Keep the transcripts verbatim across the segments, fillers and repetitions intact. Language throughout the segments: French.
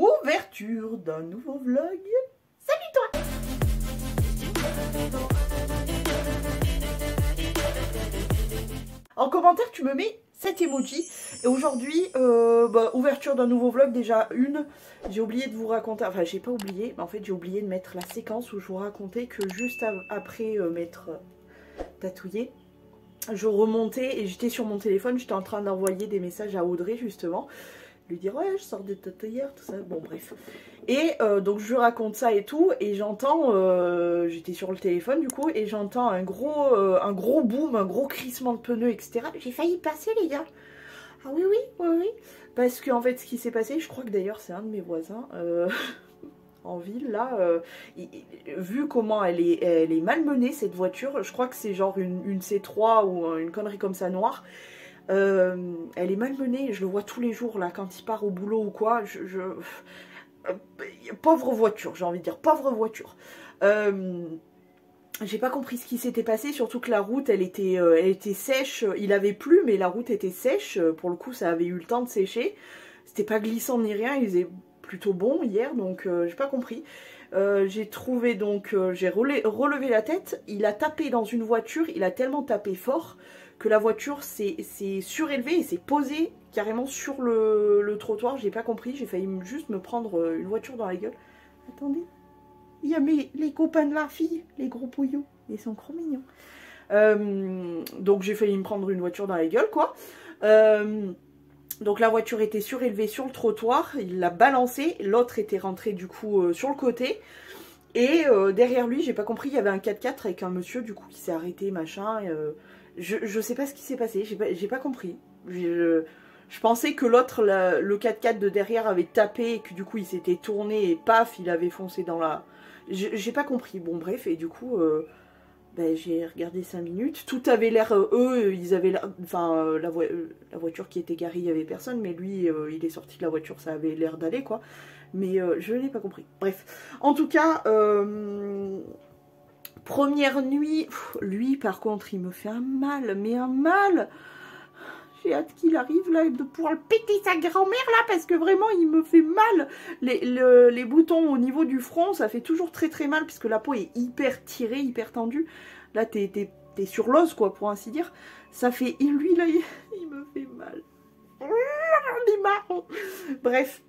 ouverture d'un nouveau vlog. Salut toi! En commentaire, tu me mets cet emoji. Et aujourd'hui, euh, bah, ouverture d'un nouveau vlog, déjà une. J'ai oublié de vous raconter, enfin j'ai pas oublié, mais en fait j'ai oublié de mettre la séquence où je vous racontais que juste après euh, m'être euh, tatouée, je remontais et j'étais sur mon téléphone, j'étais en train d'envoyer des messages à Audrey justement. Lui dire ouais je sors des tatouilleurs, tout ça, bon bref. Et euh, donc je raconte ça et tout, et j'entends, euh, j'étais sur le téléphone du coup, et j'entends un gros, euh, un gros boom, un gros crissement de pneus, et cetera. J'ai failli passer les gars. Ah oui oui, oui oui. Parce que en fait ce qui s'est passé, je crois que d'ailleurs c'est un de mes voisins, euh, en ville là, euh, il, vu comment elle est, elle est malmenée cette voiture, je crois que c'est genre une, une C trois ou une connerie comme ça noire. Euh, elle est malmenée, je le vois tous les jours là quand il part au boulot ou quoi. Je, je... Euh, pauvre voiture, j'ai envie de dire, pauvre voiture. Euh, j'ai pas compris ce qui s'était passé, surtout que la route elle était, euh, elle était sèche. Il avait plu, mais la route était sèche. Pour le coup, ça avait eu le temps de sécher. C'était pas glissant ni rien, il faisait plutôt bon hier, donc euh, j'ai pas compris. Euh, j'ai trouvé donc, euh, j'ai relevé la tête. Il a tapé dans une voiture, il a tellement tapé fort que la voiture s'est surélevée et s'est posée carrément sur le, le trottoir. J'ai pas compris, j'ai failli juste me prendre une voiture dans la gueule. Attendez, il y a mes, les copains de la fille, les gros pouillots, ils sont trop mignons. Euh, donc j'ai failli me prendre une voiture dans la gueule quoi. Euh, donc la voiture était surélevée sur le trottoir, il l'a balancée, l'autre était rentré du coup euh, sur le côté. Et euh, derrière lui, j'ai pas compris, il y avait un quatre quatre avec un monsieur du coup qui s'est arrêté, machin. Euh, je, je sais pas ce qui s'est passé, j'ai pas, pas compris. Je, je pensais que l'autre, le quatre quatre de derrière avait tapé et que du coup il s'était tourné et paf, il avait foncé dans la... J'ai pas compris, bon bref, et du coup, euh, ben, j'ai regardé cinq minutes. Tout avait l'air, euh, eux, ils avaient l'air... Enfin, euh, la, vo euh, la voiture qui était garée, il y avait personne, mais lui, euh, il est sorti de la voiture, ça avait l'air d'aller quoi. Mais euh, je n'ai pas compris. Bref. En tout cas, euh, première nuit, pff, lui par contre, il me fait un mal, mais un mal. J'ai hâte qu'il arrive là, de pouvoir le péter sa grand-mère là, parce que vraiment il me fait mal. Les, le, les boutons au niveau du front, ça fait toujours très très mal, puisque la peau est hyper tirée, hyper tendue. Là, t'es t'es, t'es sur l'os quoi, pour ainsi dire. Ça fait, et lui là, il, il me fait mal. J'en ai marre. Bref.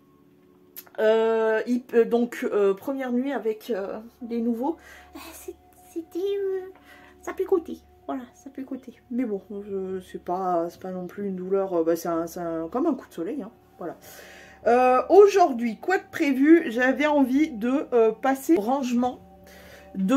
Euh, il, euh, donc euh, première nuit avec euh, les nouveaux, c'était euh, ça picotait, voilà, ça picotait, mais bon, c'est pas c'est pas non plus une douleur, euh, bah, c'est un, un, comme un coup de soleil hein, voilà. Euh, aujourd'hui, quoi de prévu, j'avais envie de euh, passer au rangement de,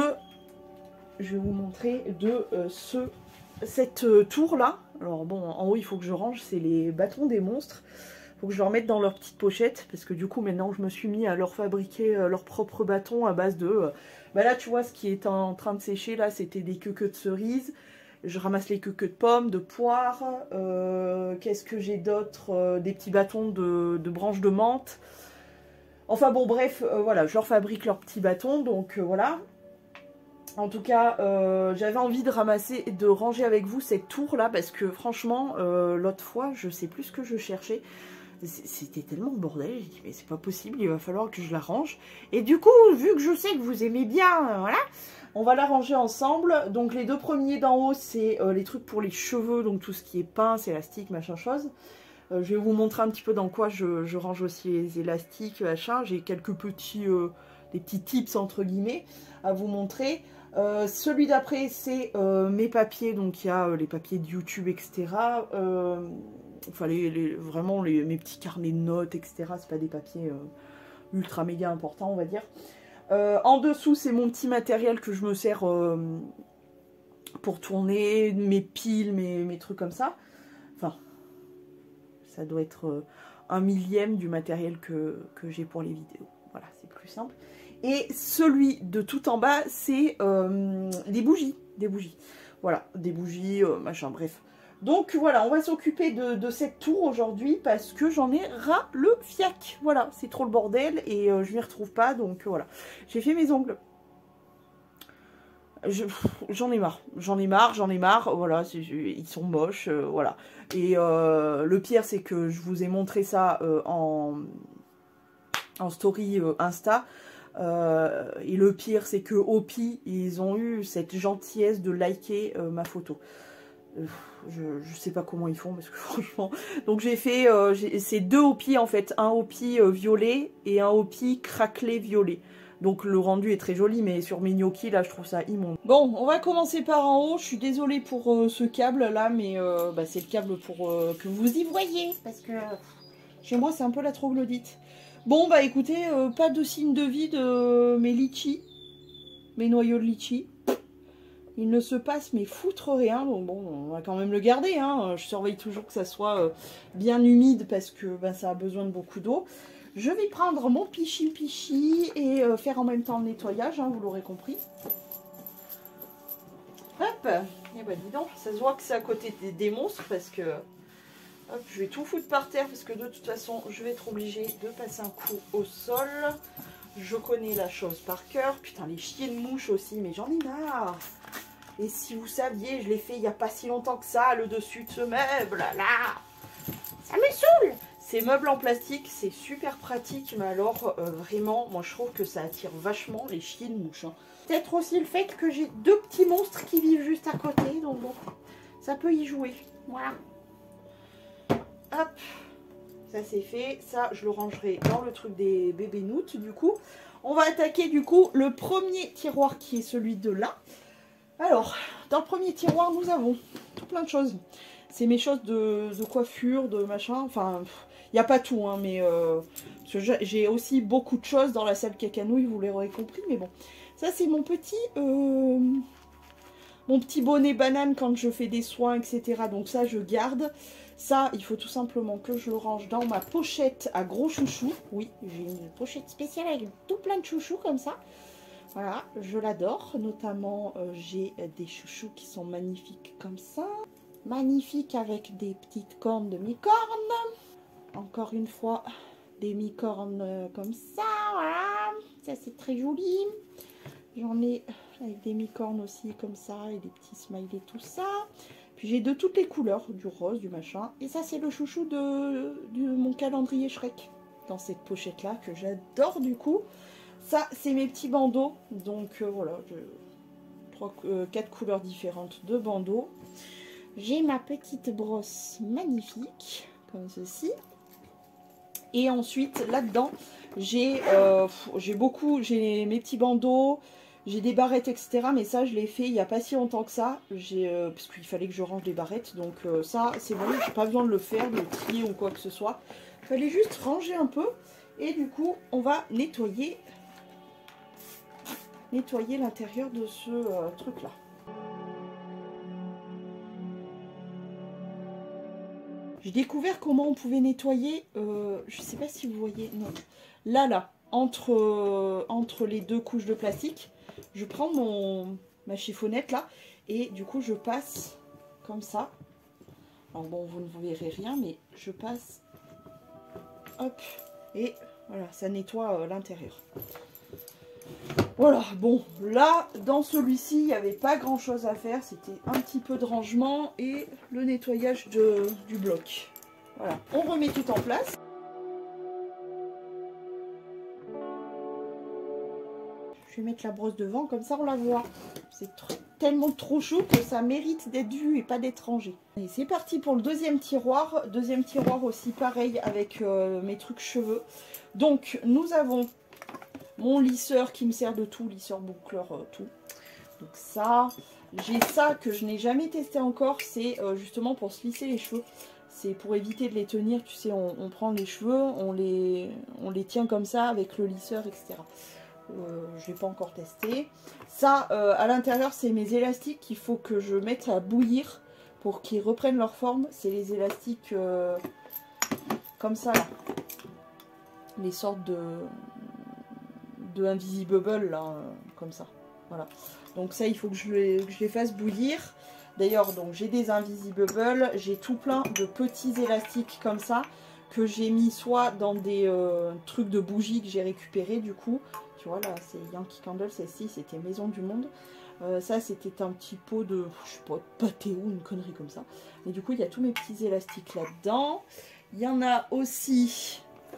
je vais vous montrer, de euh, ce cette euh, tour là. Alors bon, en haut il faut que je range, c'est les bâtons des monstres. Faut que je leur mette dans leur petite pochette, parce que du coup maintenant je me suis mis à leur fabriquer euh, leur propre bâton à base de... Euh, bah là tu vois ce qui est en train de sécher là, c'était des queues de cerises. Je ramasse les queues de pommes, de poires. Euh, Qu'est-ce que j'ai d'autre, euh, des petits bâtons de, de branches de menthe. Enfin bon bref, euh, voilà, je leur fabrique leurs petits bâtons, donc euh, voilà. En tout cas, euh, j'avais envie de ramasser et de ranger avec vous cette tour là, parce que franchement, euh, l'autre fois, je sais plus ce que je cherchais. C'était tellement le bordel, j'ai dit mais c'est pas possible, il va falloir que je la range. Et du coup, vu que je sais que vous aimez bien, euh, voilà, on va la ranger ensemble. Donc les deux premiers d'en haut, c'est euh, les trucs pour les cheveux, donc tout ce qui est pince, élastique, machin chose. Euh, je vais vous montrer un petit peu dans quoi je, je range aussi les élastiques, machin. J'ai quelques petits, euh, des petits tips entre guillemets à vous montrer. Euh, celui d'après, c'est euh, mes papiers, donc il y a euh, les papiers de YouTube, et cetera. Euh, Enfin, les, les, vraiment les, mes petits carnets de notes, et cetera. C'est pas des papiers euh, ultra méga importants, on va dire. Euh, en dessous, c'est mon petit matériel que je me sers euh, pour tourner, mes piles, mes, mes trucs comme ça. Enfin, ça doit être euh, un millième du matériel que, que j'ai pour les vidéos. Voilà, c'est plus simple. Et celui de tout en bas, c'est euh, des bougies. Des bougies. Voilà, des bougies, euh, machin, bref. Donc voilà, on va s'occuper de, de cette tour aujourd'hui parce que j'en ai ras le fiac. Voilà, c'est trop le bordel et euh, je m'y retrouve pas, donc euh, voilà. J'ai fait mes ongles. J'en ai marre, j'en ai marre, j'en ai marre, voilà, ils sont moches, euh, voilà. Et euh, le pire, c'est que je vous ai montré ça euh, en... en story euh, Insta. Euh, et le pire, c'est que Opi, ils ont eu cette gentillesse de liker euh, ma photo. Euh, je, je sais pas comment ils font, parce que franchement... Donc j'ai fait... Euh, c'est deux Opi en fait. Un Opi euh, violet et un Opi craquelé violet. Donc le rendu est très joli, mais sur mes gnocchis, là, je trouve ça immonde. Bon, on va commencer par en haut. Je suis désolée pour euh, ce câble là, mais euh, bah, c'est le câble pour euh, que vous y voyez. Parce que chez moi, c'est un peu la troglodyte. Bon, bah écoutez, euh, pas de signe de vie de mes litchis, mes noyaux de litchi. Il ne se passe mais foutre rien, donc bon, on va quand même le garder. Hein. Je surveille toujours que ça soit euh, bien humide parce que ben, ça a besoin de beaucoup d'eau. Je vais prendre mon pichi pichi et euh, faire en même temps le nettoyage, hein, vous l'aurez compris. Hop, et ben dis donc, ça se voit que c'est à côté des, des monstres parce que... Hop, je vais tout foutre par terre parce que de toute façon, je vais être obligée de passer un coup au sol. Je connais la chose par cœur. Putain, les chiens de mouches aussi, mais j'en ai marre. Et si vous saviez, je l'ai fait il n'y a pas si longtemps que ça, le dessus de ce meuble, là. Ça me saoule. Ces meubles en plastique, c'est super pratique, mais alors, euh, vraiment, moi je trouve que ça attire vachement les chiens de mouches. Hein. Peut-être aussi le fait que j'ai deux petits monstres qui vivent juste à côté, donc bon, ça peut y jouer. Voilà. Hop, ça c'est fait. Ça, je le rangerai dans le truc des bébés noutes, du coup. On va attaquer, du coup, le premier tiroir qui est celui de là. Alors, dans le premier tiroir, nous avons tout plein de choses. C'est mes choses de, de coiffure, de machin. Enfin, il n'y a pas tout, hein, mais... Euh, j'ai aussi beaucoup de choses dans la salle cacanouille, vous l'aurez compris, mais bon. Ça, c'est mon petit... Euh, mon petit bonnet banane quand je fais des soins, et cetera. Donc ça, je garde. Ça, il faut tout simplement que je le range dans ma pochette à gros chouchous. Oui, j'ai une pochette spéciale avec tout plein de chouchous comme ça. Voilà, je l'adore. Notamment, euh, j'ai des chouchous qui sont magnifiques comme ça. Magnifiques avec des petites cornes de mi-cornes. Encore une fois, des mi-cornes euh, comme ça. Voilà, ça c'est très joli. J'en ai avec des mi-cornes aussi comme ça et des petits smileys, tout ça. Puis j'ai de toutes les couleurs, du rose, du machin. Et ça, c'est le chouchou de, de mon calendrier Shrek. Dans cette pochette-là, que j'adore du coup. Ça, c'est mes petits bandeaux. Donc euh, voilà, trois, euh, quatre couleurs différentes de bandeaux. J'ai ma petite brosse magnifique, comme ceci. Et ensuite, là-dedans, j'ai euh, j'ai beaucoup, j'ai mes petits bandeaux. J'ai des barrettes, et cetera. Mais ça, je l'ai fait il n'y a pas si longtemps que ça. Euh, parce qu'il fallait que je range les barrettes. Donc euh, ça, c'est bon. J'ai pas besoin de le faire, de le trier ou quoi que ce soit. Il fallait juste ranger un peu. Et du coup, on va nettoyer, nettoyer l'intérieur de ce euh, truc-là. J'ai découvert comment on pouvait nettoyer. Euh, je sais pas si vous voyez. Non. Là, là. Entre, euh, entre les deux couches de plastique. Je prends mon, ma chiffonnette là et du coup je passe comme ça. Alors bon, vous ne verrez rien, mais je passe, hop, et voilà, ça nettoie euh, l'intérieur. Voilà, bon, là, dans celui-ci, il n'y avait pas grand-chose à faire. C'était un petit peu de rangement et le nettoyage de, du bloc. Voilà, on remet tout en place. Je vais mettre la brosse devant, comme ça on la voit. C'est tellement trop chaud que ça mérite d'être vu et pas d'être rangé. Et c'est parti pour le deuxième tiroir. Deuxième tiroir aussi pareil avec euh, mes trucs cheveux. Donc nous avons mon lisseur qui me sert de tout, lisseur boucleur, euh, tout. Donc ça, j'ai ça que je n'ai jamais testé encore, c'est euh, justement pour se lisser les cheveux. C'est pour éviter de les tenir, tu sais, on, on prend les cheveux, on les, on les tient comme ça avec le lisseur, et cetera. Euh, je l'ai pas encore testé. Ça, euh, à l'intérieur, c'est mes élastiques qu'il faut que je mette à bouillir pour qu'ils reprennent leur forme. C'est les élastiques euh, comme ça, là. Les sortes de, de Invisibubble, là, euh, comme ça. Voilà. Donc ça, il faut que je les, que je les fasse bouillir. D'ailleurs, donc j'ai des Invisibubble, j'ai tout plein de petits élastiques comme ça que j'ai mis soit dans des euh, trucs de bougies que j'ai récupérés du coup. Tu vois là, c'est Yankee Candle, celle-ci c'était Maison du Monde. Euh, ça c'était un petit pot de, je sais pas, de pâté ou une connerie comme ça. Et du coup il y a tous mes petits élastiques là-dedans. Il y en a aussi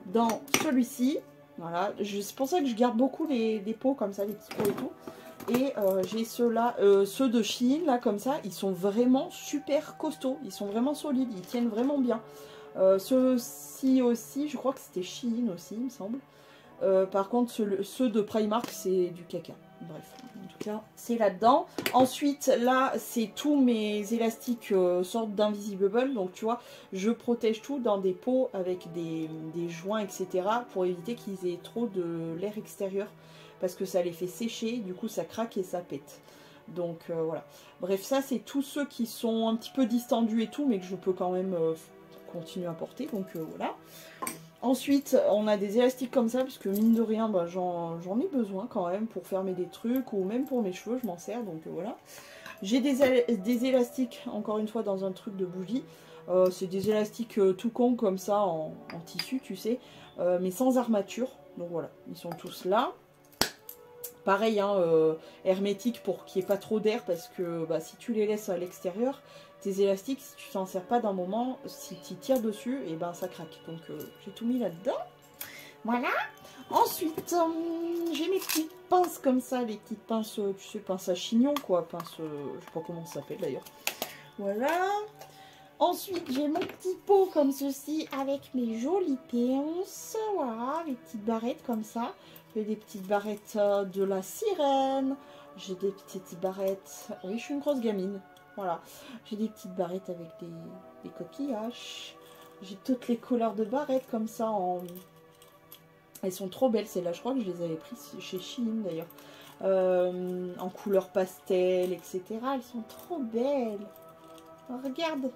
dans celui-ci. Voilà, c'est pour ça que je garde beaucoup les, les pots comme ça, les petits pots et tout. Et euh, j'ai ceux-là, euh, ceux de Shein, là, comme ça, ils sont vraiment super costauds. Ils sont vraiment solides, ils tiennent vraiment bien. Euh, Ceux-ci aussi, je crois que c'était Shein aussi, il me semble. Euh, par contre, ceux, ceux de Primark, c'est du caca. Bref, en tout cas, c'est là-dedans. Ensuite, là, c'est tous mes élastiques euh, sortes d'Invisible. Donc, tu vois, je protège tout dans des pots avec des, des joints, et cetera. Pour éviter qu'ils aient trop de l'air extérieur. Parce que ça les fait sécher, du coup, ça craque et ça pète. Donc, euh, voilà. Bref, ça, c'est tous ceux qui sont un petit peu distendus et tout, mais que je peux quand même euh, continuer à porter. Donc, euh, voilà. Ensuite, on a des élastiques comme ça, parce que mine de rien, bah, j'en ai besoin quand même pour fermer des trucs, ou même pour mes cheveux, je m'en sers, donc euh, voilà. J'ai des, des élastiques, encore une fois, dans un truc de bougie. Euh, C'est des élastiques euh, tout con, comme ça, en, en tissu, tu sais, euh, mais sans armature. Donc voilà, ils sont tous là. Pareil, hein, euh, hermétique pour qu'il n'y ait pas trop d'air, parce que bah, si tu les laisses à l'extérieur, tes élastiques, si tu t'en sers pas d'un moment, si tu tires dessus, et ben ça craque. Donc euh, j'ai tout mis là-dedans. Voilà. Ensuite, euh, j'ai mes petites pinces comme ça, les petites pinces, tu sais, pinces à chignon, quoi. Pinces, euh, je sais pas comment ça s'appelle d'ailleurs. Voilà. Ensuite, j'ai mon petit pot comme ceci, avec mes jolies pinces. Voilà, les petites barrettes comme ça. J'ai des petites barrettes de la sirène. J'ai des petites barrettes... Oui, je suis une grosse gamine. Voilà. J'ai des petites barrettes avec des, des coquillages. J'ai toutes les couleurs de barrettes comme ça. En... Elles sont trop belles. Celles-là, je crois que je les avais prises chez Shein d'ailleurs. Euh, en couleur pastel, et cetera. Elles sont trop belles. Regarde.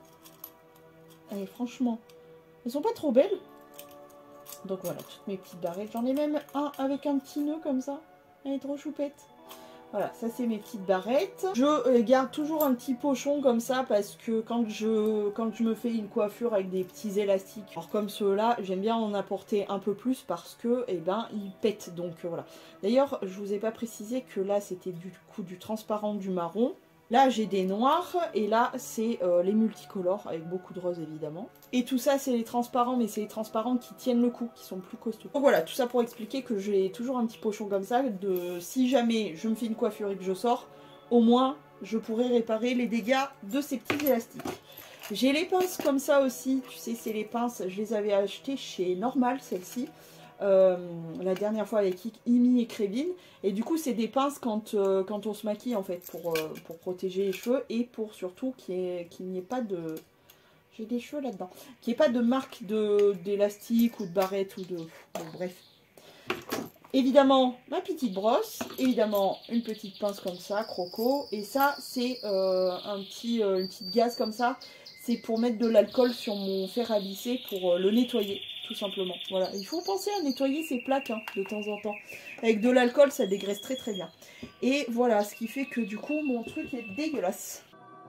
Et franchement, elles sont pas trop belles. Donc voilà, toutes mes petites barrettes. J'en ai même un avec un petit nœud comme ça. Elle est trop choupette. Voilà, ça c'est mes petites barrettes. Je garde toujours un petit pochon comme ça parce que quand je, quand je me fais une coiffure avec des petits élastiques, alors comme ceux-là, j'aime bien en apporter un peu plus parce que, eh ben, ils pètent. Donc voilà. D'ailleurs, je vous ai pas précisé que là c'était du coup du transparent, du marron. Là, j'ai des noirs et là, c'est euh, les multicolores avec beaucoup de rose évidemment. Et tout ça, c'est les transparents, mais c'est les transparents qui tiennent le coup, qui sont plus costauds. Donc voilà, tout ça pour expliquer que j'ai toujours un petit pochon comme ça, de si jamais je me fais une coiffure et que je sors, au moins, je pourrais réparer les dégâts de ces petits élastiques. J'ai les pinces comme ça aussi, tu sais, c'est les pinces, je les avais achetées chez Normal, celles-ci. Euh, la dernière fois avec Imi et Crévin, et du coup c'est des pinces quand, euh, quand on se maquille en fait pour, euh, pour protéger les cheveux et pour surtout qu'il n'y ait pas de... J'ai des cheveux là-dedans. Qu'il n'y ait pas de marque d'élastique ou de barrette ou de... Bon, bref. Évidemment, ma petite brosse. Évidemment, une petite pince comme ça, croco. Et ça, c'est euh, un petit, euh, une petite gaze comme ça. C'est pour mettre de l'alcool sur mon fer à lisser pour euh, le nettoyer, tout simplement. Voilà, il faut penser à nettoyer ces plaques hein, de temps en temps. Avec de l'alcool, ça dégraisse très très bien. Et voilà, ce qui fait que du coup, mon truc est dégueulasse.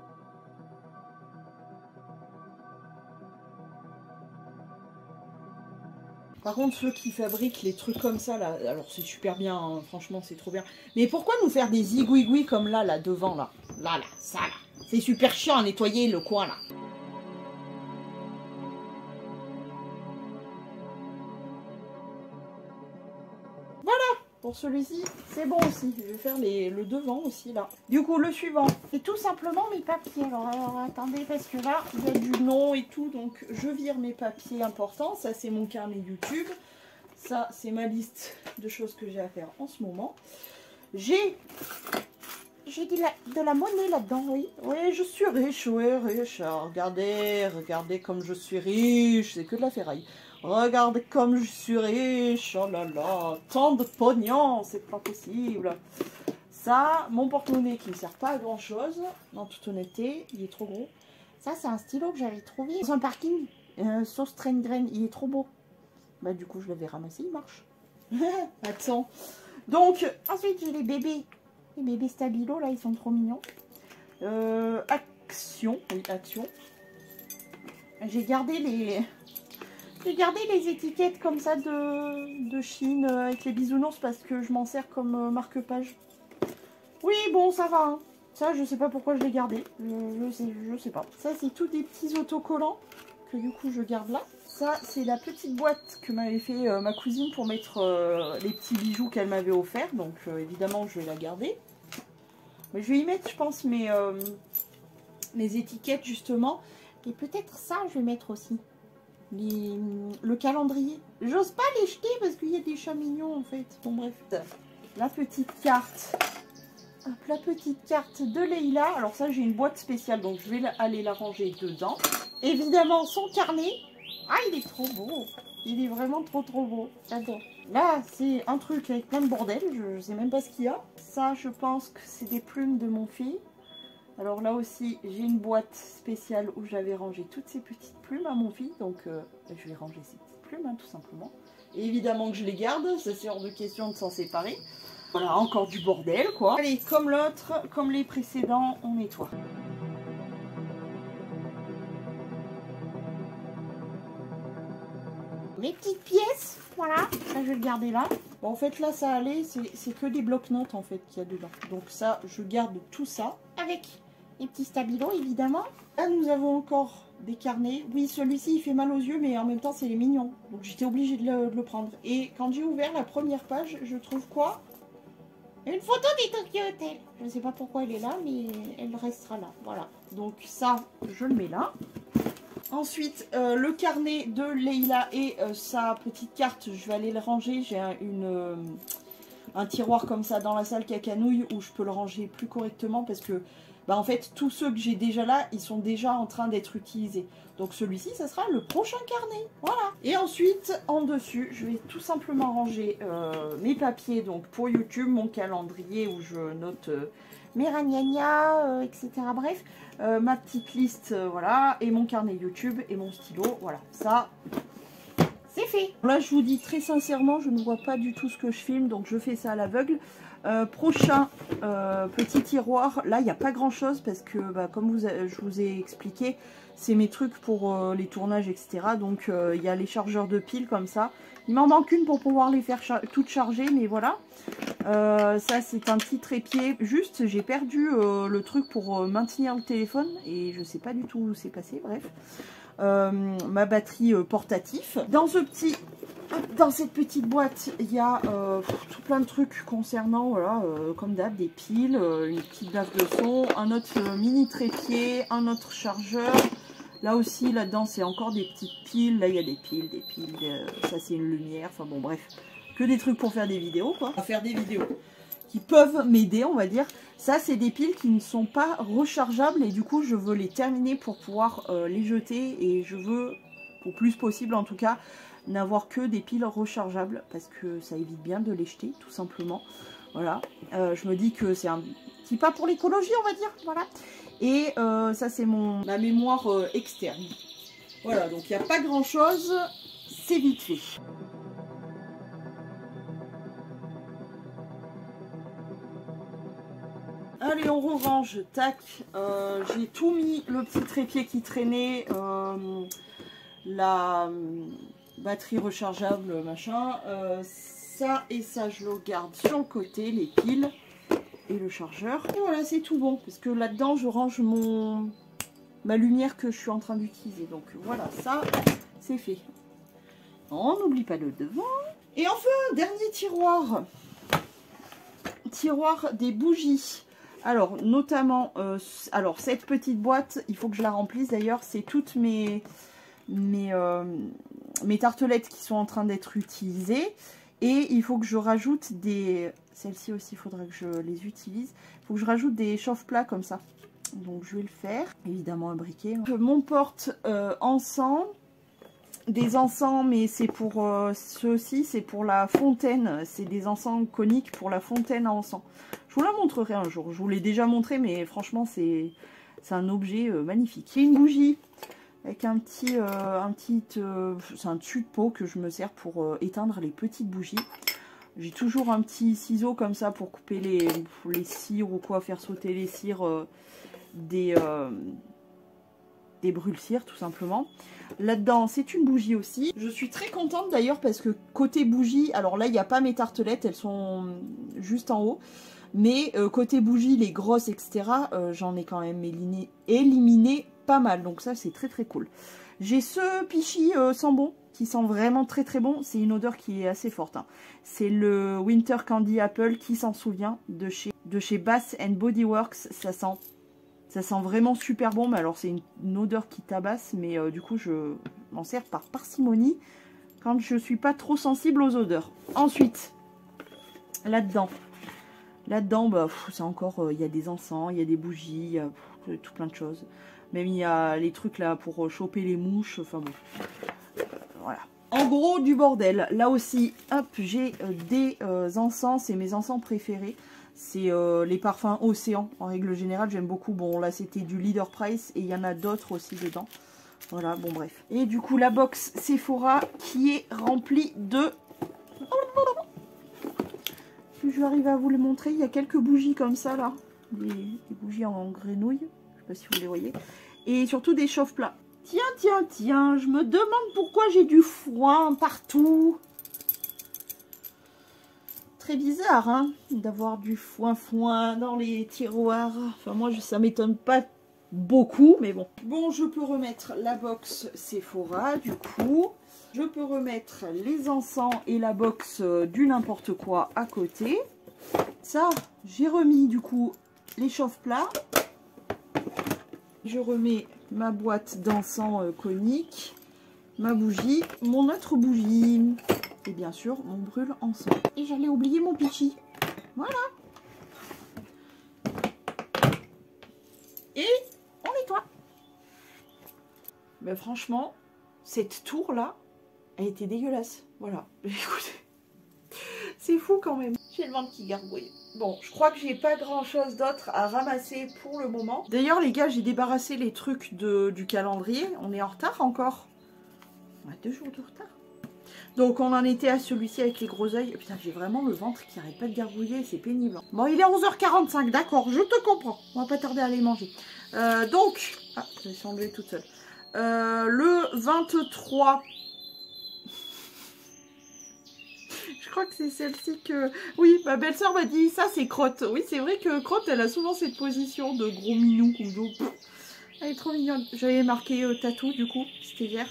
Par contre, ceux qui fabriquent les trucs comme ça, là, alors c'est super bien, hein, franchement, c'est trop bien. Mais pourquoi nous faire des zigouigouis comme là, là, devant, là Là, là, ça, là. C'est super chiant à nettoyer le coin, là. Voilà, pour celui-ci, c'est bon aussi. Je vais faire les, le devant aussi, là. Du coup, le suivant, c'est tout simplement mes papiers. Alors, alors, attendez, parce que là, il y a du nom et tout, donc je vire mes papiers importants. Ça, c'est mon carnet YouTube. Ça, c'est ma liste de choses que j'ai à faire en ce moment. J'ai j'ai de la, de la monnaie là-dedans, oui. Oui, je suis riche, oui, riche. Alors, regardez, regardez comme je suis riche. C'est que de la ferraille. Regardez comme je suis riche. Oh là là, tant de pognon, c'est pas possible. Ça, mon porte-monnaie qui ne sert pas à grand-chose. En toute honnêteté, il est trop gros. Ça, c'est un stylo que j'avais trouvé dans un parking. Euh, sauce train graine, il est trop beau. Bah du coup je l'avais ramassé, il marche. Attends. Donc ensuite j'ai les bébés. Les bébés Stabilo là, ils sont trop mignons. Euh, Action, oui Action. J'ai gardé les... J'ai gardé les étiquettes comme ça de, de Chine avec les bisounours parce que je m'en sers comme marque-page. Oui bon ça va. Hein. Ça je sais pas pourquoi je l'ai gardé. Je, je, sais, je sais pas. Ça c'est tous des petits autocollants que du coup je garde là. Ça, c'est la petite boîte que m'avait fait euh, ma cousine pour mettre euh, les petits bijoux qu'elle m'avait offert. Donc euh, évidemment, je vais la garder. Mais je vais y mettre, je pense, mes, euh, mes étiquettes justement. Et peut-être ça, je vais mettre aussi. Les, le calendrier. J'ose pas les jeter parce qu'il y a des chats mignons en fait. Bon bref. La petite carte. Hop, la petite carte de Leïla. Alors ça, j'ai une boîte spéciale, donc je vais aller la ranger dedans. Évidemment, son carnet. Ah, il est trop beau. Il est vraiment trop trop beau. J'adore. Là, c'est un truc avec plein de bordel. Je, je sais même pas ce qu'il y a. Ça, je pense que c'est des plumes de mon fils. Alors là aussi, j'ai une boîte spéciale où j'avais rangé toutes ces petites plumes à mon fils. Donc, euh, je vais ranger ces petites plumes, hein, tout simplement. Et évidemment que je les garde. Ça, c'est hors de question de s'en séparer. Voilà, encore du bordel, quoi. Allez, comme l'autre, comme les précédents, on nettoie. Mes petites pièces, voilà. Ça, je vais le garder là. Bon, en fait, là, ça allait. C'est que des blocs-notes, en fait, qu'il y a dedans. Donc ça, je garde tout ça. Avec les petits stabilos, évidemment. Là, nous avons encore des carnets. Oui, celui-ci, il fait mal aux yeux, mais en même temps, c'est les mignons. Donc, j'étais obligée de le, de le prendre. Et quand j'ai ouvert la première page, je trouve quoi? Une photo des Tokyo Hotel. Je ne sais pas pourquoi elle est là, mais elle restera là. Voilà. Donc ça, je le mets là. Ensuite, euh, le carnet de Leïla et euh, sa petite carte, je vais aller le ranger. J'ai un, une, euh, un tiroir comme ça dans la salle cacanouille où je peux le ranger plus correctement parce que, bah, en fait, tous ceux que j'ai déjà là, ils sont déjà en train d'être utilisés. Donc celui-ci, ça sera le prochain carnet. Voilà. Et ensuite, en dessus, je vais tout simplement ranger euh, mes papiers. Donc pour YouTube, mon calendrier où je note euh, mes ragnagnas, euh, et cetera. Bref, euh, ma petite liste, euh, voilà. Et mon carnet YouTube et mon stylo. Voilà, ça, c'est fait. Là, je vous dis très sincèrement, je ne vois pas du tout ce que je filme. Donc je fais ça à l'aveugle. Euh, prochain euh, petit tiroir, là il n'y a pas grand chose parce que bah, comme vous a, je vous ai expliqué, c'est mes trucs pour euh, les tournages, et cetera. Donc euh, il y a les chargeurs de piles comme ça. Il m'en manque une pour pouvoir les faire char toutes charger, mais voilà. Euh, ça c'est un petit trépied. Juste j'ai perdu euh, le truc pour euh, maintenir le téléphone et je sais pas du tout où c'est passé, bref. Euh, ma batterie euh, portatif. Dans ce petit... Dans cette petite boîte, il y a euh, tout plein de trucs concernant, voilà, euh, comme d'hab, des piles, euh, une petite bave de son, un autre euh, mini trépied, un autre chargeur. Là aussi, là-dedans, c'est encore des petites piles. Là, il y a des piles, des piles, euh, ça c'est une lumière. Enfin bon, bref, que des trucs pour faire des vidéos, quoi. À faire des vidéos qui peuvent m'aider, on va dire. Ça, c'est des piles qui ne sont pas rechargeables et du coup, je veux les terminer pour pouvoir euh, les jeter et je veux, au plus possible en tout cas, n'avoir que des piles rechargeables parce que ça évite bien de les jeter tout simplement. Voilà, euh, je me dis que c'est un petit pas pour l'écologie, on va dire. Voilà, et euh, ça c'est mon ma mémoire euh, externe. Voilà, donc il n'y a pas grand chose, c'est vite fait. Allez, on rerange, tac, euh, j'ai tout mis, le petit trépied qui traînait, euh, la batterie rechargeable, machin, euh, ça et ça je le garde sur le côté, les piles et le chargeur. Et voilà, c'est tout bon, parce que là-dedans je range mon ma lumière que je suis en train d'utiliser. Donc voilà, ça c'est fait. On n'oublie pas le devant. Et enfin, dernier tiroir. Tiroir des bougies. Alors, notamment, euh, alors cette petite boîte, il faut que je la remplisse d'ailleurs, c'est toutes mes, mes, euh, mes tartelettes qui sont en train d'être utilisées. Et il faut que je rajoute des... Celles-ci aussi, il faudrait que je les utilise. Il faut que je rajoute des chauffe-plats comme ça. Donc, je vais le faire. Évidemment, un briquet. Mon porte euh, encens. Des encens, mais c'est pour euh, ceux-ci, c'est pour la fontaine. C'est des encens coniques pour la fontaine à encens. Je vous la montrerai un jour. Je vous l'ai déjà montré, mais franchement, c'est un objet euh, magnifique. Il y a une bougie avec un petit... Euh, un petit euh, c'est un dessus de pot que je me sers pour euh, éteindre les petites bougies. J'ai toujours un petit ciseau comme ça pour couper les, les cires ou quoi, faire sauter les cires euh, des... Euh, des brûle-cires tout simplement. Là-dedans, c'est une bougie aussi. Je suis très contente d'ailleurs parce que côté bougie, alors là, il n'y a pas mes tartelettes, elles sont juste en haut. Mais euh, côté bougie, les grosses, et cetera, euh, j'en ai quand même éliminé, éliminé pas mal. Donc ça, c'est très très cool. J'ai ce Pichy euh, Sambon qui sent vraiment très très bon. C'est une odeur qui est assez forte. Hein. C'est le Winter Candy Apple, qui s'en souvient, de chez, de chez Bath and Body Works. Ça sent, ça sent vraiment super bon. Mais alors c'est une, une odeur qui tabasse, mais euh, du coup je m'en sers par parcimonie quand je suis pas trop sensible aux odeurs. Ensuite, là-dedans, là-dedans, bah, c'est encore, il euh, y a des encens, il y a des bougies, il y a pff, tout plein de choses. Même il y a les trucs là pour choper les mouches, enfin bon. Euh, voilà. En gros, du bordel. Là aussi, hop, j'ai euh, des euh, encens, c'est mes encens préférés. C'est euh, les parfums Océan, en règle générale, j'aime beaucoup. Bon, là, c'était du Leader Price et il y en a d'autres aussi dedans. Voilà, bon, bref. Et du coup, la box Sephora qui est remplie de... Si je arrive à vous les montrer, il y a quelques bougies comme ça, là. Des, des bougies en grenouille. Je sais pas si vous les voyez. Et surtout des chauffe-plats. Tiens, tiens, tiens, je me demande pourquoi j'ai du foin partout. Très bizarre, hein, d'avoir du foin-foin dans les tiroirs. Enfin, moi, je, ça m'étonne pas beaucoup, mais bon. Bon, je peux remettre la box Sephora, du coup. Je peux remettre les encens et la box du n'importe quoi à côté. Ça, j'ai remis, du coup, les chauffe-plats. Je remets ma boîte d'encens euh, conique, ma bougie, mon autre bougie et bien sûr mon brûle-encens. Et j'allais oublier mon Pichy. Voilà. Et on nettoie. Ben franchement, cette tour là a été dégueulasse. Voilà. Écoutez, c'est fou quand même. J'ai le ventre qui gargouille. Bon, je crois que j'ai pas grand chose d'autre à ramasser pour le moment. D'ailleurs, les gars, j'ai débarrassé les trucs de, du calendrier. On est en retard encore. On a deux jours de retard. Donc, on en était à celui-ci avec les gros yeux. Putain, j'ai vraiment le ventre qui arrête pas de gargouiller. C'est pénible. Bon, il est onze heures quarante-cinq. D'accord, je te comprends. On va pas tarder à aller manger. Euh, donc, ah, je vais s'enlever toute seule. Euh, le vingt-trois... Je crois que c'est celle-ci que... Oui, ma belle-sœur m'a dit, ça c'est Crotte. Oui, c'est vrai que Crotte, elle a souvent cette position de gros minou. Elle est trop mignonne. J'avais marqué euh, tatou, du coup, c'était hier.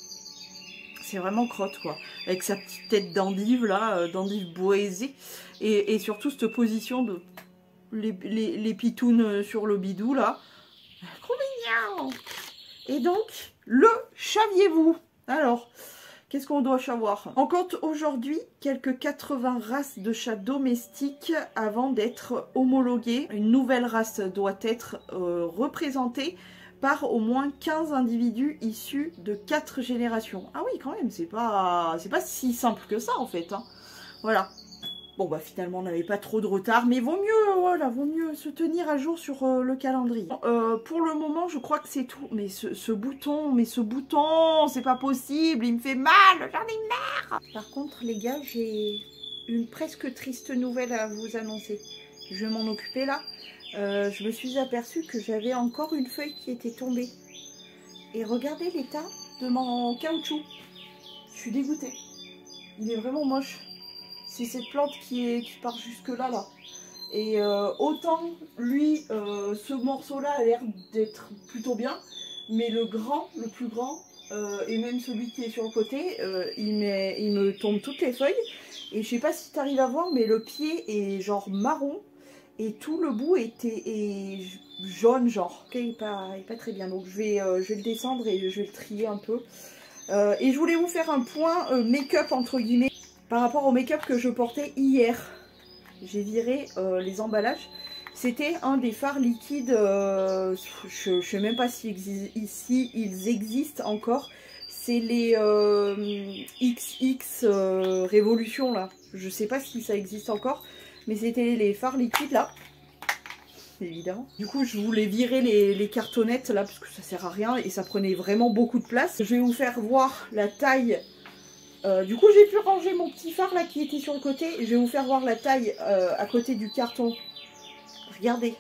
C'est vraiment Crotte, quoi. Avec sa petite tête d'endive, là, euh, d'endive boisée. Et, et surtout, cette position de... Les, les, les pitounes sur le bidou, là. Trop mignon. Et donc, le saviez-vous? Alors... Qu'est-ce qu'on doit savoir? On compte aujourd'hui quelques quatre-vingts races de chats domestiques avant d'être homologuées. Une nouvelle race doit être euh, représentée par au moins quinze individus issus de quatre générations. Ah oui, quand même, c'est pas, c'est pas si simple que ça en fait. Hein. Voilà. Bon bah finalement on n'avait pas trop de retard, mais vaut mieux, voilà, vaut mieux se tenir à jour sur euh, le calendrier. Euh, pour le moment je crois que c'est tout. Mais ce, ce bouton, mais ce bouton, c'est pas possible, il me fait mal, j'en ai marre. Par contre les gars, j'ai une presque triste nouvelle à vous annoncer. Je vais m'en occuper là. Euh, je me suis aperçue que j'avais encore une feuille qui était tombée. Et regardez l'état de mon caoutchouc. Je suis dégoûtée. Il est vraiment moche. C'est cette plante qui, est, qui part jusque là, là. Et euh, autant, lui, euh, ce morceau-là a l'air d'être plutôt bien. Mais le grand, le plus grand, euh, et même celui qui est sur le côté, euh, il, met, il me tombe toutes les feuilles. Et je sais pas si tu arrives à voir, mais le pied est genre marron. Et tout le bout était est jaune, genre. Ok, il n'est pas, il est pas très bien. Donc je vais, euh, je vais le descendre et je vais le trier un peu. Euh, et je voulais vous faire un point euh, make-up, entre guillemets. Par rapport au make-up que je portais hier, j'ai viré euh, les emballages. C'était un des fards liquides, euh, je ne sais même pas si ici ils existent encore. C'est les euh, X X euh, Révolution là. Je ne sais pas si ça existe encore, mais c'était les fards liquides là. Évidemment. Du coup, je voulais virer les, les cartonnettes là parce que ça sert à rien et ça prenait vraiment beaucoup de place. Je vais vous faire voir la taille. Euh, du coup j'ai pu ranger mon petit phare là qui était sur le côté et je vais vous faire voir la taille euh, à côté du carton. Regardez.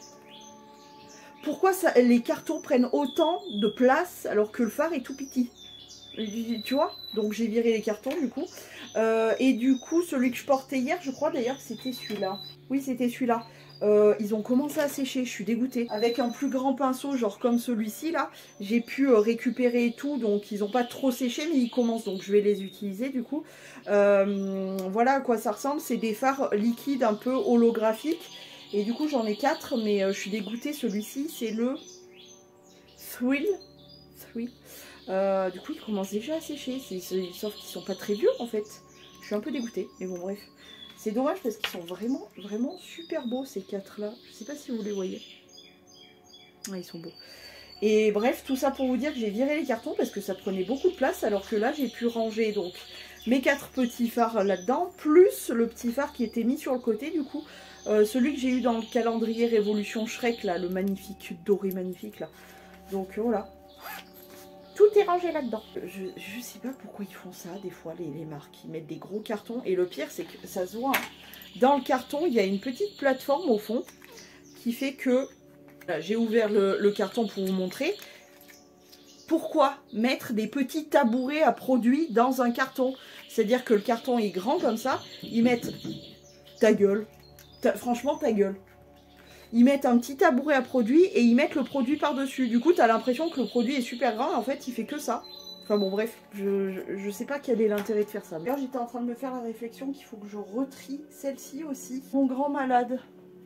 Pourquoi ça, les cartons prennent autant de place alors que le phare est tout petit? Tu vois? Donc j'ai viré les cartons du coup. Euh, et du coup, celui que je portais hier, je crois d'ailleurs que c'était celui-là. Oui, c'était celui-là. Euh, ils ont commencé à sécher, je suis dégoûtée. Avec un plus grand pinceau, genre comme celui-ci là, j'ai pu euh, récupérer et tout. Donc ils n'ont pas trop séché, mais ils commencent. Donc je vais les utiliser du coup. Euh, voilà à quoi ça ressemble. C'est des fards liquides un peu holographiques. Et du coup, j'en ai quatre, mais euh, je suis dégoûtée. Celui-ci, c'est le Thrill. Thrill. Euh, du coup, ils commencent déjà à sécher. C'est, c'est, sauf qu'ils sont pas très vieux en fait. Je suis un peu dégoûtée, mais bon, bref. C'est dommage parce qu'ils sont vraiment, vraiment super beaux ces quatre-là. Je sais pas si vous les voyez. Ouais, ils sont beaux. Et bref, tout ça pour vous dire que j'ai viré les cartons parce que ça prenait beaucoup de place. Alors que là, j'ai pu ranger donc mes quatre petits phares là-dedans. Plus le petit phare qui était mis sur le côté du coup. Euh, celui que j'ai eu dans le calendrier Révolution Shrek, là, le magnifique, doré magnifique, là. Donc euh, voilà. Tout est rangé là-dedans. Je, je sais pas pourquoi ils font ça, des fois, les, les marques. Ils mettent des gros cartons. Et le pire, c'est que ça se voit. Hein. Dans le carton, il y a une petite plateforme au fond qui fait que... J'ai ouvert le, le carton pour vous montrer. Pourquoi mettre des petits tabourets à produits dans un carton? C'est-à-dire que le carton est grand comme ça. Ils mettent... Ta gueule. Ta, franchement, ta gueule. Ils mettent un petit tabouret à produit et ils mettent le produit par-dessus. Du coup, tu as l'impression que le produit est super grand. En fait, il fait que ça. Enfin bon, bref, je, je, je sais pas quel est l'intérêt de faire ça. D'ailleurs, j'étais en train de me faire la réflexion qu'il faut que je retrie celle-ci aussi. Mon grand malade.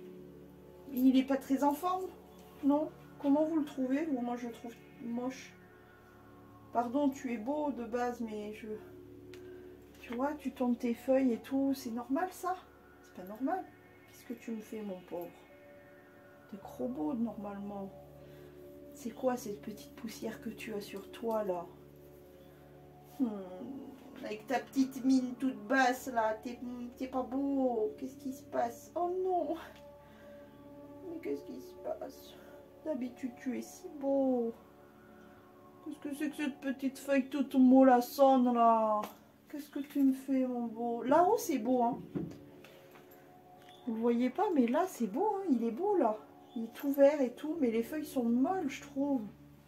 Il est pas très en forme? Non? Comment vous le trouvez? Bon, moi, je le trouve moche. Pardon, tu es beau de base, mais je... Tu vois, tu tournes tes feuilles et tout. C'est normal, ça? C'est pas normal. Qu'est-ce que tu me fais, mon pauvre? T'es trop beau normalement. C'est quoi cette petite poussière que tu as sur toi là? hmm, Avec ta petite mine toute basse là, t'es pas beau. Qu'est-ce qui se passe? Oh non. Mais qu'est-ce qui se passe? D'habitude tu es si beau. Qu'est-ce que c'est que cette petite feuille toute mollassonne là? Qu'est-ce que tu me fais mon beau? Là-haut c'est beau hein. Vous le voyez pas mais là c'est beau hein. Il est beau là. Il est tout vert et tout, mais les feuilles sont molles, je trouve.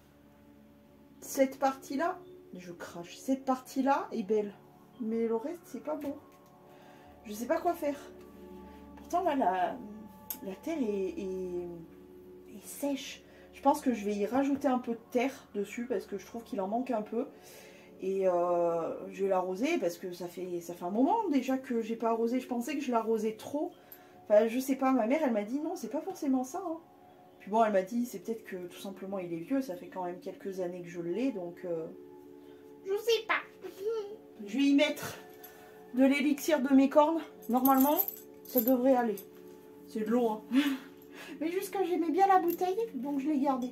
Cette partie-là, je crache. Cette partie-là est belle, mais le reste, c'est pas beau. Je sais pas quoi faire. Pourtant, là, la, la terre est, est, est sèche. Je pense que je vais y rajouter un peu de terre dessus, parce que je trouve qu'il en manque un peu. Et euh, je vais l'arroser, parce que ça fait, ça fait un moment déjà que j'ai pas arrosé. Je pensais que je l'arrosais trop. Enfin, je sais pas, ma mère, elle m'a dit non, c'est pas forcément ça. Hein. Puis bon, elle m'a dit, c'est peut-être que tout simplement il est vieux, ça fait quand même quelques années que je l'ai, donc... Euh, je sais pas. Je vais y mettre de l'élixir de mes cornes. Normalement, ça devrait aller. C'est de l'eau, hein. Mais juste que j'aimais bien la bouteille, donc je l'ai gardée.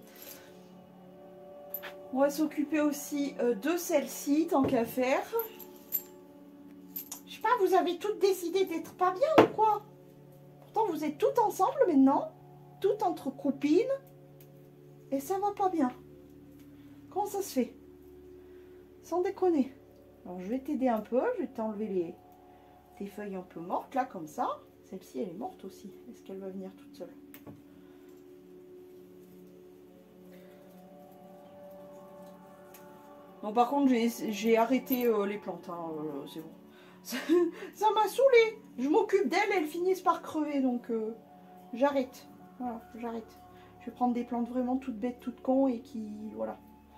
On va s'occuper aussi euh, de celle-ci, tant qu'à faire. Je sais pas, vous avez toutes décidé d'être pas bien ou quoi? Pourtant, vous êtes toutes ensemble maintenant, toutes entre copines, et ça va pas bien. Comment ça se fait? Sans déconner. Alors, je vais t'aider un peu, je vais t'enlever les tes feuilles un peu mortes, là, comme ça. Celle-ci, elle est morte aussi. Est-ce qu'elle va venir toute seule? Non, par contre, j'ai arrêté euh, les plantes, hein, euh, c'est bon. Ça m'a saoulée. Je m'occupe d'elles, elles finissent par crever, donc euh, j'arrête. Voilà, j'arrête. Je vais prendre des plantes vraiment toutes bêtes, toutes cons et qui... Voilà.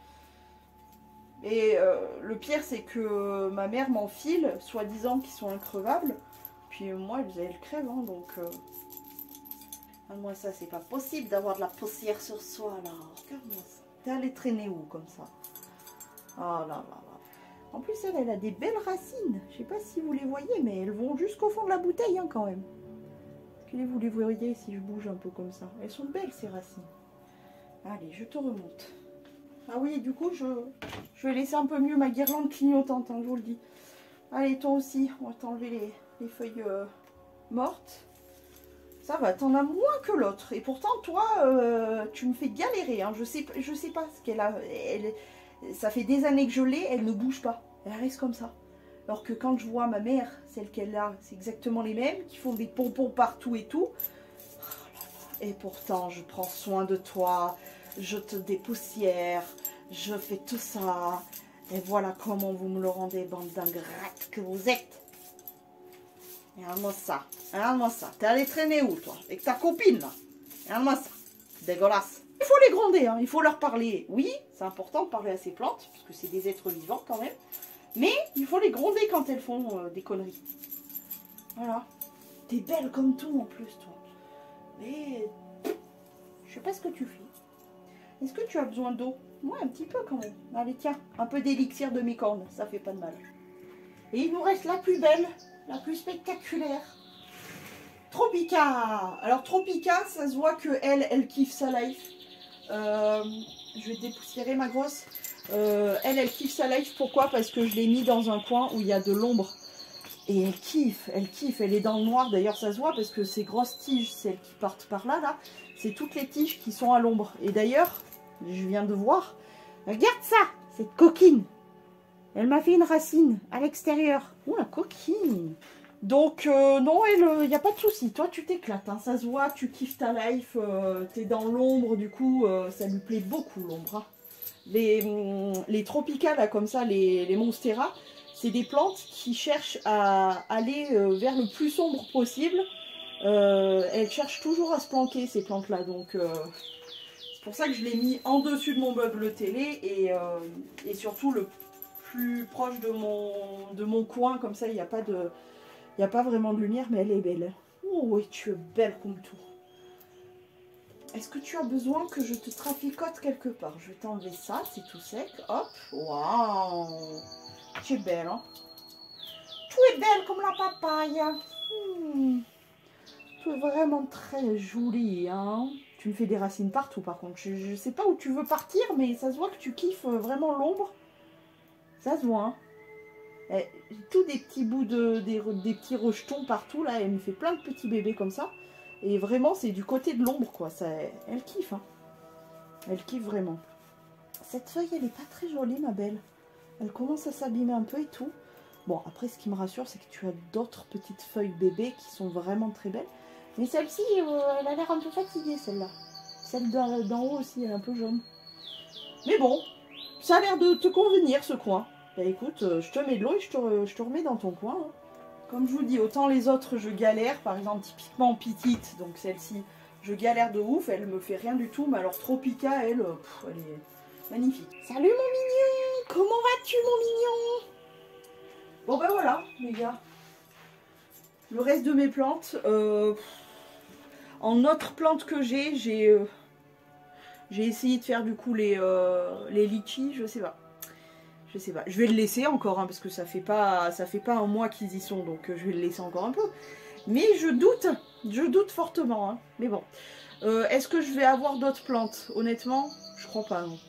Et euh, le pire, c'est que ma mère m'enfile, soi-disant qu'ils sont increvables. Puis moi, elles, elles crèvent, hein, donc... Euh... Ah, moi, ça, c'est pas possible d'avoir de la poussière sur soi, là. Regarde-moi ça. T'es allé traîner où, comme ça? Oh là là là. En plus, elle, elle a des belles racines. Je sais pas si vous les voyez, mais elles vont jusqu'au fond de la bouteille, hein, quand même. Est-ce que vous les voyez si je bouge un peu comme ça? Elles sont belles, ces racines. Allez, je te remonte. Ah oui, du coup, je, je vais laisser un peu mieux ma guirlande clignotante, hein, je vous le dis. Allez, toi aussi, on va t'enlever les, les feuilles euh, mortes. Ça va, t'en as moins que l'autre. Et pourtant, toi, euh, tu me fais galérer. Hein. Je sais, je sais pas ce qu'elle a. Elle, ça fait des années que je l'ai, elle ne bouge pas. Elle reste comme ça. Alors que quand je vois ma mère, celle qu'elle a, c'est exactement les mêmes, qui font des pompons partout et tout. Et pourtant, je prends soin de toi, je te dépoussière, je fais tout ça. Et voilà comment vous me le rendez, bande d'ingrates que vous êtes. Regarde-moi ça. Regarde-moi ça. T'es allé traîner où, toi? Avec ta copine, là. Regarde-moi ça. Dégueulasse. Il faut les gronder, hein. Il faut leur parler. Oui, c'est important de parler à ces plantes, parce que c'est des êtres vivants, quand même. Mais il faut les gronder quand elles font euh, des conneries. Voilà. T'es belle comme tout, en plus, toi. Mais... je sais pas ce que tu fais. Est-ce que tu as besoin d'eau? Ouais, un petit peu, quand même. Allez, tiens. Un peu d'élixir de mi-corne. Ça fait pas de mal. Et il nous reste la plus belle. La plus spectaculaire. Tropica. Alors Tropica, ça se voit que elle, elle kiffe sa life. Euh, je vais dépoussiérer ma grosse. Euh, elle, elle kiffe sa life. Pourquoi? Parce que je l'ai mis dans un coin où il y a de l'ombre. Et elle kiffe, elle kiffe. Elle est dans le noir. D'ailleurs, ça se voit parce que ces grosses tiges, celles qui partent par là, là, c'est toutes les tiges qui sont à l'ombre. Et d'ailleurs, je viens de voir. Regarde ça, cette coquine. Elle m'a fait une racine à l'extérieur. Oh, la coquine. Donc, euh, non, il n'y a pas de souci. Toi, tu t'éclates. Hein. Ça se voit, tu kiffes ta life. Euh, tu es dans l'ombre, du coup, euh, ça lui plaît beaucoup, l'ombre. Hein. Les, les Tropica, là, comme ça, les, les Monstera, c'est des plantes qui cherchent à aller euh, vers le plus sombre possible. Euh, elles cherchent toujours à se planquer, ces plantes-là. Donc, euh, c'est pour ça que je l'ai mis en dessus de mon meuble télé. Et, euh, et surtout, le plus proche de mon, de mon coin, comme ça il n'y a pas de il n'y a pas vraiment de lumière, mais elle est belle. Oh oui, tu es belle comme tout. Est-ce que tu as besoin que je te traficote quelque part? Je vais t'enlever ça, c'est tout sec. Hop, waouh, tu es belle, hein? Tu es belle comme la papaye. Hmm. Tu es vraiment très jolie, hein? Tu me fais des racines partout, par contre. Je ne sais pas où tu veux partir, mais ça se voit que tu kiffes vraiment l'ombre. Ça se voit, hein. Eh, tous des petits bouts de des, des petits rejetons partout là, elle me fait plein de petits bébés comme ça. Et vraiment c'est du côté de l'ombre quoi, ça, elle kiffe, hein. Elle kiffe vraiment. Cette feuille elle est pas très jolie ma belle. Elle commence à s'abîmer un peu et tout. Bon après ce qui me rassure c'est que tu as d'autres petites feuilles bébés qui sont vraiment très belles. Mais celle-ci euh, elle a l'air un peu fatiguée celle-là. Celle d'en haut aussi elle est un peu jaune. Mais bon, ça a l'air de te convenir ce coin. Bah écoute, je te mets de l'eau et je te, je te remets dans ton coin. Hein. Comme je vous dis, autant les autres je galère, par exemple typiquement Petite, donc celle-ci, je galère de ouf, elle me fait rien du tout, mais alors Tropica, elle, pff, elle est magnifique. Salut mon mignon, comment vas-tu mon mignon? Bon ben voilà les gars, le reste de mes plantes, euh, en autre plante que j'ai, j'ai euh, j'ai essayé de faire du coup les, euh, les litchis, je sais pas. Je sais pas, je vais le laisser encore, hein, parce que ça fait pas ça fait pas un mois qu'ils y sont, donc euh, je vais le laisser encore un peu. Mais je doute, je doute fortement, hein. Mais bon. Euh, Est-ce que je vais avoir d'autres plantes? Honnêtement, je crois pas, non.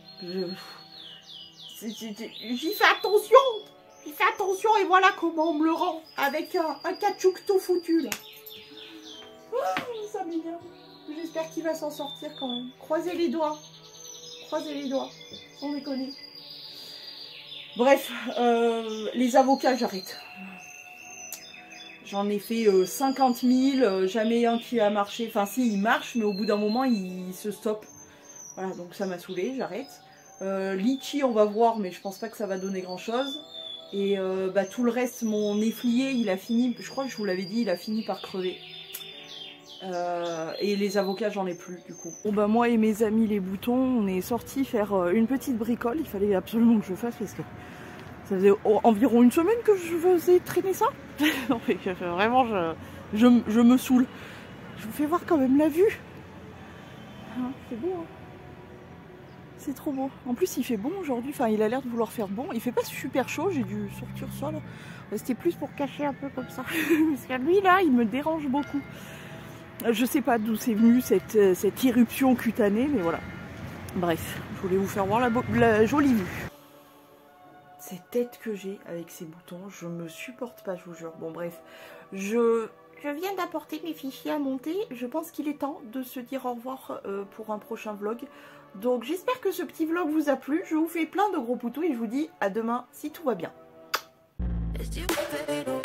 J'y fais attention, j'y fais attention, et voilà comment on me le rend, avec un, un caoutchouc tout foutu, là. Oh, ça m'énerve. J'espère qu'il va s'en sortir quand même. Croisez les doigts, croisez les doigts, sans déconner. Bref, euh, les avocats, j'arrête. J'en ai fait euh, cinquante mille, euh, jamais un qui a marché. Enfin, si, il marche, mais au bout d'un moment, il, il se stoppe. Voilà, donc ça m'a saoulé, j'arrête. Euh, litchi, on va voir, mais je pense pas que ça va donner grand-chose. Et euh, bah, tout le reste, mon efflier, il a fini, je crois que je vous l'avais dit, il a fini par crever. Euh, et les avocats, j'en ai plus, du coup. Bon, bah, moi et mes amis les boutons, on est sortis faire euh, une petite bricole. Il fallait absolument que je fasse parce que ça faisait environ une semaine que je faisais traîner ça. Non, mais vraiment, je, je, je me saoule. Je vous fais voir quand même la vue. Hein, c'est beau, hein. C'est trop beau. En plus, il fait bon aujourd'hui. Enfin, il a l'air de vouloir faire bon. Il fait pas super chaud. J'ai dû sortir ça, là. C'était plus pour cacher un peu comme ça. Parce que lui, là, il me dérange beaucoup. Je sais pas d'où c'est venu cette, cette éruption cutanée, mais voilà. Bref, je voulais vous faire voir la, la jolie vue. Cette tête que j'ai avec ces boutons, je me supporte pas, je vous jure. Bon bref, je, je viens d'apporter mes fichiers à monter. Je pense qu'il est temps de se dire au revoir euh, pour un prochain vlog. Donc j'espère que ce petit vlog vous a plu. Je vous fais plein de gros poutous et je vous dis à demain si tout va bien.